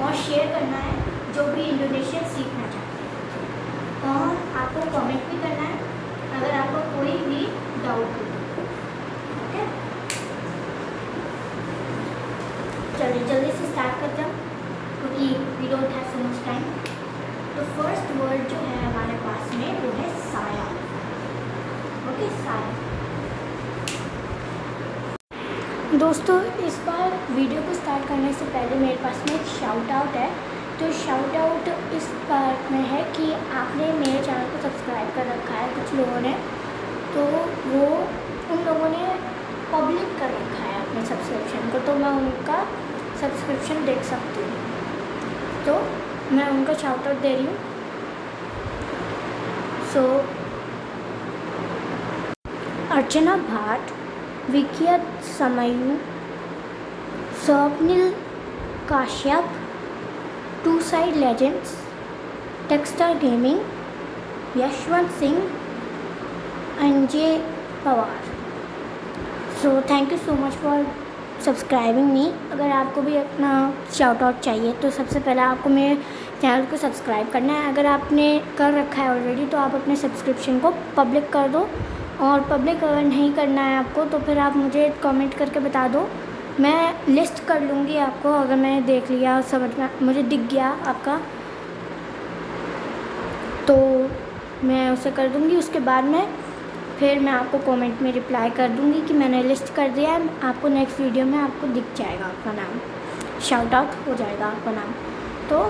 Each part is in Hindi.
और शेयर करना है जो भी इंडोनेशियन सीखना चाहते हैं, और आपको कमेंट भी करना है अगर आपको कोई भी डाउट हो। ओके, चलिए जल्दी से स्टार्ट करते हैं क्योंकि we don't have so much time. तो फर्स्ट वर्ड जो है हमारे पास में वो है साया। ओके, साया। दोस्तों, इस बार वीडियो को स्टार्ट करने से पहले मेरे पास में एक शाउट आउट है। तो शाउट आउट इस बात में है कि आपने मेरे चैनल को सब्सक्राइब कर रखा है कुछ लोगों ने, तो वो उन लोगों ने पब्लिक कर रखा है अपने सब्सक्रिप्शन को, तो मैं उनका सब्सक्रिप्शन देख सकती हूँ, तो मैं उनका शाउट आउट दे रही हूँ। सो अर्चना भाट, विकिया समयू, Swapnil Kashyap, two side legends, Texter gaming, Yashwant Singh, Anjay Pawar. So thank you so much for subscribing me. अगर आपको भी अपना शाउट आउट चाहिए तो सबसे पहले आपको मेरे चैनल को सब्सक्राइब करना है। अगर आपने कर रखा है ऑलरेडी तो आप अपने सब्सक्रिप्शन को पब्लिक कर दो, और पब्लिक अगर नहीं करना है आपको तो फिर आप मुझे कमेंट करके बता दो, मैं लिस्ट कर लूँगी आपको। अगर मैंने देख लिया, समझ में मुझे दिख गया आपका, तो मैं उसे कर दूँगी। उसके बाद में फिर मैं आपको कमेंट में रिप्लाई कर दूँगी कि मैंने लिस्ट कर दिया है। आपको नेक्स्ट वीडियो में आपको दिख जाएगा आपका नाम, शाउट आउट हो जाएगा आपका नाम। तो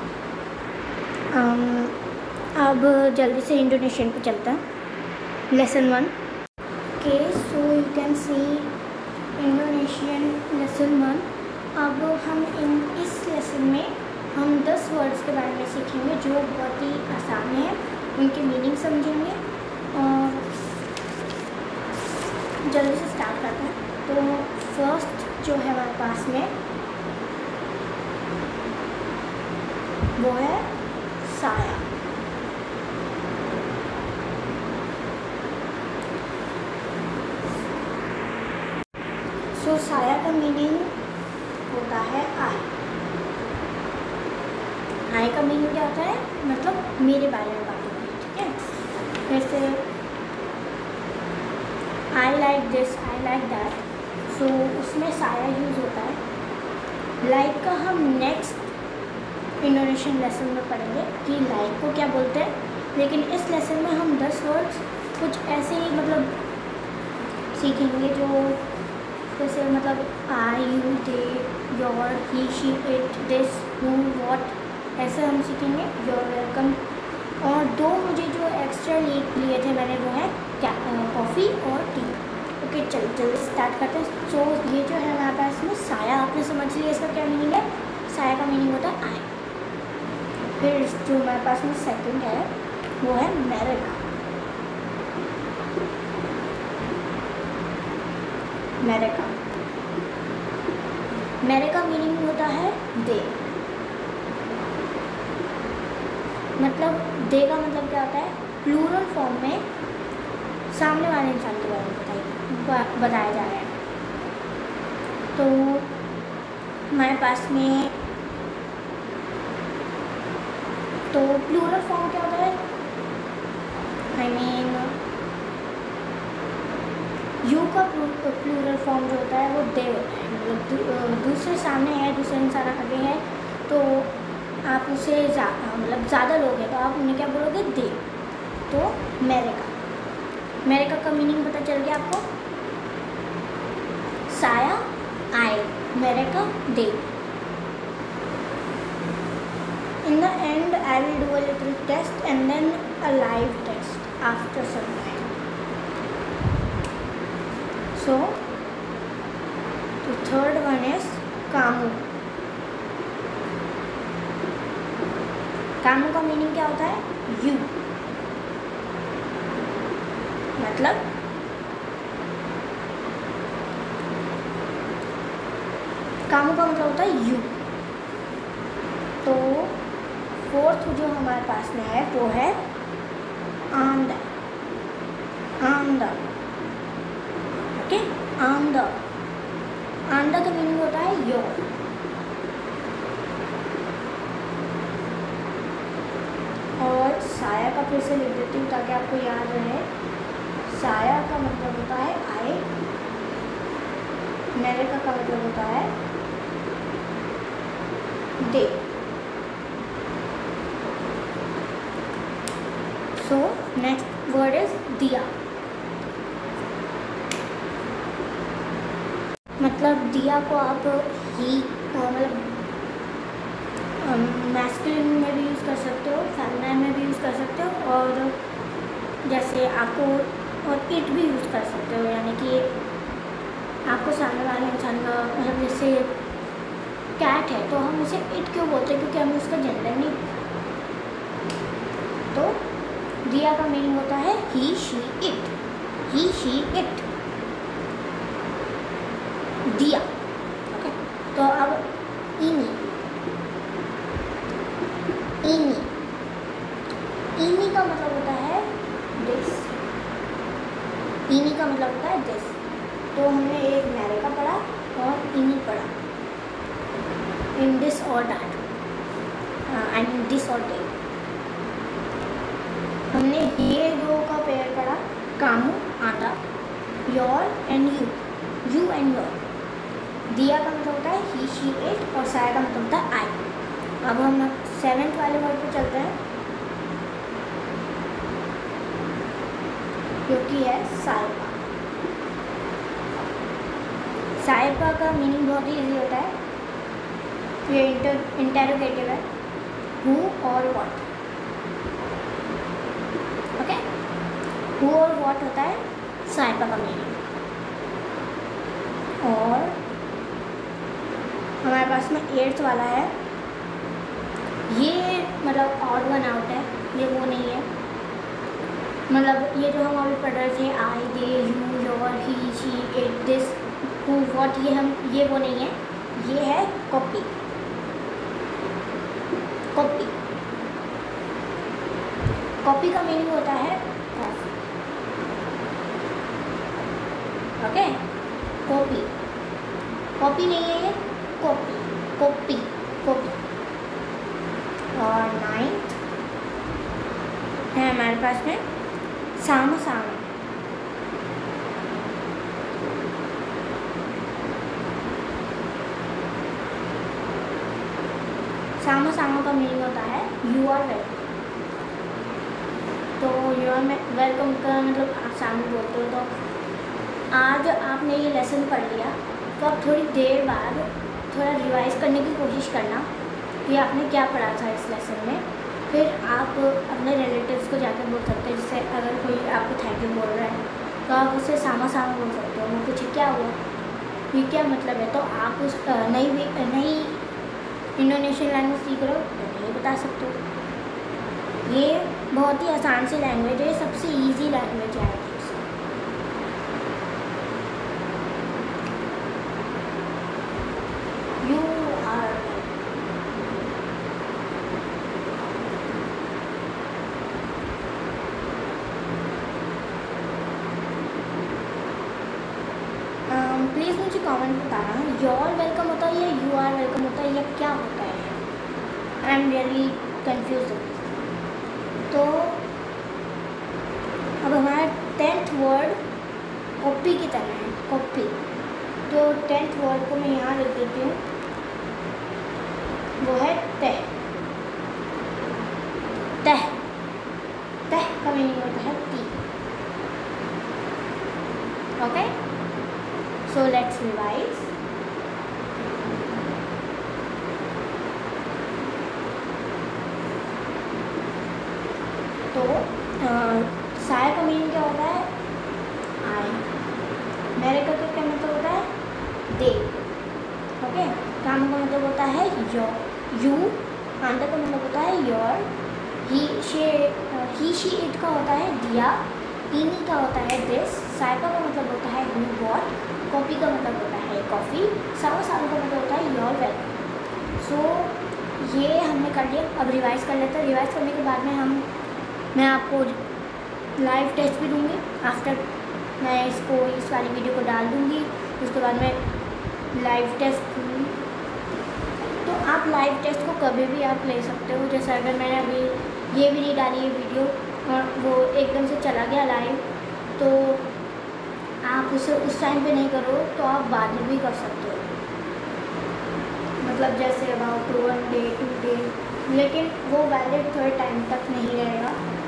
अब जल्दी से इंडोनेशियन पे चलते हैं। Lesson 1। Okay, so you can see Indonesian lesson 1। अब हम इस लेसन में हम 10 वर्ड्स के बारे में सीखेंगे जो बहुत ही आसान है, उनके मीनिंग समझेंगे और जल्दी से स्टार्ट करते हैं। तो फर्स्ट जो है हमारे पास में वो है साया। सो साया का मीनिंग होता है आई। आई का मीनिंग क्या होता है, मतलब मेरे बारे में बात होती है, ठीक है। जैसे I like this, I like that, so उसमें साया यूज़ होता है। लाइक का हम नेक्स्ट इंडोनेशियन लेसन में पढ़ेंगे कि लाइक को क्या बोलते हैं, लेकिन इस लेसन में हम 10 वर्ड्स कुछ ऐसे ही मतलब सीखेंगे जो जैसे मतलब I, you, they, your, he, she, it, this, who, what, ऐसे हम सीखेंगे। Your welcome. और 2 मुझे जो एक्स्ट्रा लिए थे मैंने वो है कॉफ़ी और टी। ओके, चल जल्दी स्टार्ट करते हैं। सो ये जो है हमारे पास में साया, आपने समझ लिया इसका क्या मीनिंग है। साया का मीनिंग होता है आई। फिर जो हमारे पास में सेकंड है वो है मेरेका। मेरेका, मेरे का मीनिंग होता है दे। मतलब दे का मतलब क्या होता है, प्लूरल फॉर्म में सामने वाले इंसान के बारे में बताया जा रहा है। तो हमारे पास में तो प्लूरल फॉर्म क्या होता है, आई मीन यू का प्लूरल फॉर्म जो होता है वो दे होता है। मतलब दूसरे सामने है, दूसरे इंसान आगे है, तो आप उसे मतलब ज़्यादा लोग हैं तो आप उन्हें क्या बोलोगे, दे। तो मेरेका का मीनिंग पता चल गया आपको। साया आई, मेरेका they. In the end, I will do a little test and then a live test after some time. So, the third one is कामू। कामू का मीनिंग क्या होता है, यू। मतलब कामू का मतलब होता है यू। तो फोर्थ जो हमारे पास में है वो है आंदा। आंदा, ओके, आंदा। आंदा का मीनिंग होता है योर। फिर से लिख देती हूँ ताकि आपको याद रहे। साया का मतलब होता है आई, अमेरिका का मतलब होता है they. So next word is दिया। मतलब दिया को आप ही मतलब मैस्कुलिन में भी यूज़ कर सकते हो, फेमिनाइन में भी यूज़ कर सकते हो, और जैसे आपको और इट भी यूज़ कर सकते हो। यानी कि आपको सामने वाले इंसान का मतलब जैसे कैट है तो हम उसे इट क्यों बोलते हैं, क्योंकि हमें उसका जेंडर नहीं। तो दिया का मीनिंग होता है he she it, he she it, दिया। ओके, तो अब इनी, इनी, इनी का मतलब होता है दिस, इनी का मतलब होता है दिस। तो हमने एक अमेरिका पढ़ा और इनी पढ़ा, इन दिस और दैट, आई मीन दिस और डे। हमने ये दो का पेयर पढ़ा, कामू आटा, your and you, you and your. दिया का मतलब होता है ही शी इट और साया का मतलब होता है आई। अब हम 7th वाले वर्ड पे चलते हैं जो कि है साइपा। साइपा का मीनिंग बहुत ही ईजी होता है, ये इंटेरोगेटिव है, हु और व्हाट। ओके, हु और व्हाट होता है साइपा का मीनिंग। और हमारे पास में 8th वाला है, ये मतलब ऑड वन आउट है, ये वो नहीं है। मतलब ये जो हम अभी पढ़ रहे थे I, they, you, your, he, she, it, this, who, what, ये वो नहीं है, ये है कॉपी। कॉपी, कॉपी का मीनिंग होता है कॉपी। ओके, कॉपी, कॉपी नहीं है ये, कॉपी, कॉपी, कॉपी। और 9th है हमारे पास में सामा सामा। सामा सामा का मीनिंग होता है यू आर वेलकम। तो यू आर वेलकम का मतलब आप सामने बोलते हो। तो आज आपने ये लेसन पढ़ लिया, तो आप थोड़ी देर बाद थोड़ा रिवाइज करने की कोशिश करना कि आपने क्या पढ़ा था इस लेसन में। फिर आप अपने रिलेटिव्स को जाकर बोल सकते हैं, जैसे अगर कोई आपको थैंक यू बोल रहा है तो आप उससे सामा सामा बोल सकते हो। वो पूछे क्या हुआ, ये क्या मतलब है, तो आप उस नई इंडोनेशियन लैंग्वेज सीख रहे हो तो ये बता सकते हो। ये बहुत ही आसान सी लैंग्वेज है, सबसे ईजी लैंग्वेज है। यू आर प्लीज़ मुझे कमेंट बताना योर वेलकम होता है या यू आर वेलकम होता है या क्या होता है। I am really confuse. तो अब हमारा 10th वर्ड कॉपी की तरह है, कॉपी। तो 10th वर्ड को मैं यहाँ लिख देती हूँ, वो है तह। तह, तह का मीनिंग होता है T. Okay, so let's revise. तो साया का मीनिंग क्या होता है आई, अमेरिका का क्या मतलब होता है दे। ओके, काम का मतलब होता है योर, यू, आंटा का मतलब होता है योर, ही शी इट का होता है दिया, इनी का होता है दिस, साइपा का मतलब होता है हु व्हाट, कॉपी का मतलब होता है कॉफ़ी, सावा सावा का मतलब होता है योर वेलकम। सो ये हमने कर लिया। अब रिवाइज कर लेते हैं। रिवाइज करने के बाद में मैं आपको लाइव टेस्ट भी दूँगी। आफ्टर मैं इस वाली वीडियो को डाल दूँगी, उसके बाद में लाइव टेस्ट दूँगी। तो आप लाइव टेस्ट को कभी भी आप ले सकते हो। जैसे अगर मैंने अभी ये भी नहीं डाली है वीडियो, और वो एकदम से चला गया लाइव, तो आप उसे उस टाइम पे नहीं करो तो आप बाद में भी कर सकते हो, मतलब जैसे अबाउट 1 डे 2 डे, लेकिन वो वैलिड थोड़े टाइम तक नहीं रहेगा।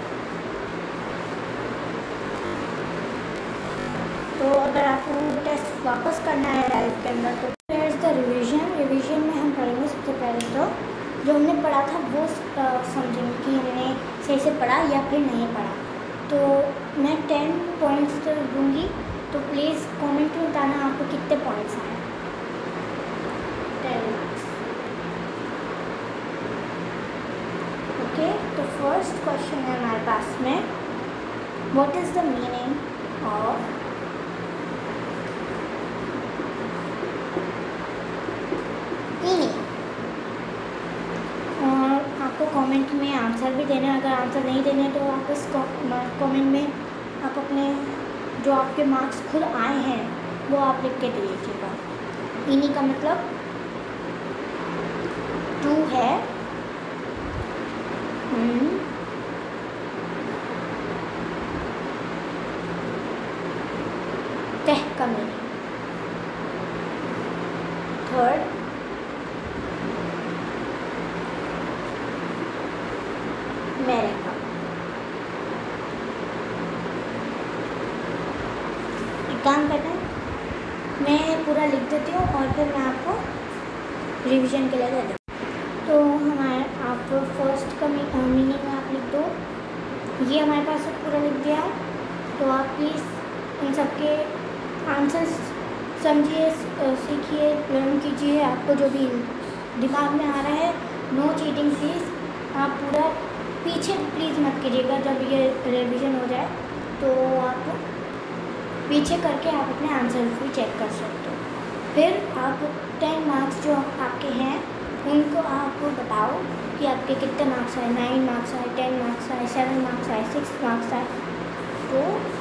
तो अगर आपको टेस्ट वापस करना है लाइव के अंदर, तो देयर इज़ द रिवीजन में हम पढ़ेंगे सबसे पहले तो जो हमने पढ़ा था वो समझेंगे कि हमने सही से पढ़ा या फिर नहीं पढ़ा। तो मैं 10 पॉइंट्स तो दूँगी, तो प्लीज़ कमेंट में बताना आपको कितने पॉइंट्स आए। 10 मार्क्स। ओके, तो फर्स्ट क्वेश्चन है हमारे पास में, what is the meaning of meaning. और आपको कमेंट में आंसर भी देना है, अगर आंसर नहीं देने तो आप इस कमेंट में आप अपने जो आपके मार्क्स खुद आए हैं वो आप लिख के दे दीजिएगा। इन्हीं का मतलब 2 है तह का मीनिंग। थर्ड मेरे का। एक काम करना है, मैं पूरा लिख देती हूँ और फिर मैं आपको रिवीजन के लिए दे दूँ। तो हमारे आप फर्स्ट का मीनिंग आप लिख दो, ये हमारे पास पूरा लिख दिया है। तो आप प्लीज़ इन सब के आंसर्स समझिए, सीखिए, लर्न कीजिए। आपको जो भी दिमाग में आ रहा है, नो चीटिंग प्लीज़। आप पूरा पीछे प्लीज़ मत कीजिएगा, जब ये रिवीजन हो जाए तो आप पीछे करके आप अपने आंसर्स भी चेक कर सकते हो। फिर आप 10 मार्क्स जो आपके हैं उनको आप बताओ कि आपके कितने मार्क्स आए। 9 मार्क्स आए, 10 मार्क्स आए, 7 मार्क्स आए, 6 मार्क्स आए। तो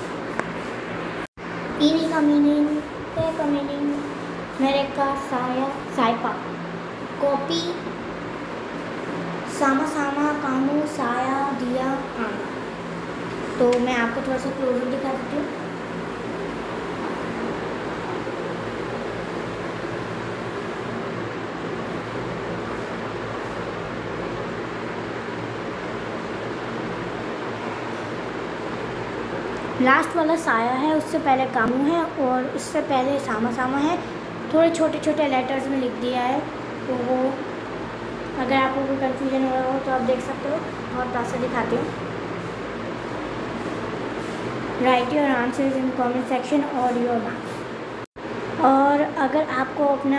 इन्हीं का मीनिंग, ते का मीनिंग, मेरे का साया साइपा, कॉपी, सामा सामा, कामू, साया, दिया, आना। तो मैं आपको थोड़ा सा क्लोजर दिखा देती हूँ। लास्ट वाला साया है, उससे पहले कामू है और उससे पहले सामा सामा है। थोड़े छोटे छोटे लेटर्स में लिख दिया है, तो वो अगर आपको कोई कन्फ्यूजन हो रहा हो तो आप देख सकते हो। और पास से दिखाती हूँ। Write your answers in comment section और योर मार्क्स। और अगर आपको अपना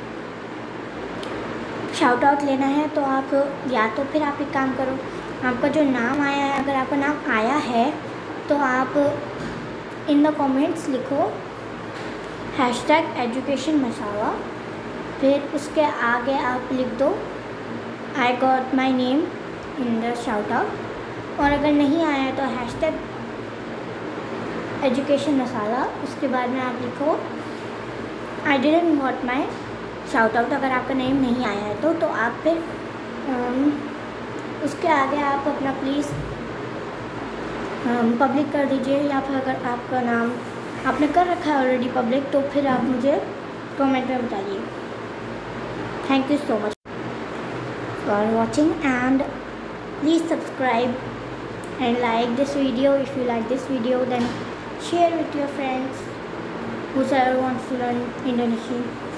शाउट आउट लेना है तो आप या तो फिर आप एक काम करो, आपका जो नाम आया है, अगर आपका नाम आया है तो आप इन द कमेंट्स लिखो #education मसावा। फिर उसके आगे आप लिख दो I got my name in the shout out. और अगर नहीं आया है तो #education मसाला। उसके बाद में आप लिखो I didn't got my shout out. अगर आपका नेम नहीं आया है तो आप फिर उसके आगे आप अपना प्लीज़ पब्लिक कर दीजिए, या फिर अगर आपका नाम आपने कर रखा है ऑलरेडी पब्लिक तो फिर आप मुझे कमेंट में बताइए। Thank you so much for watching and please subscribe and like this video. If you like this video, then share with your friends whoever wants to learn Indonesian.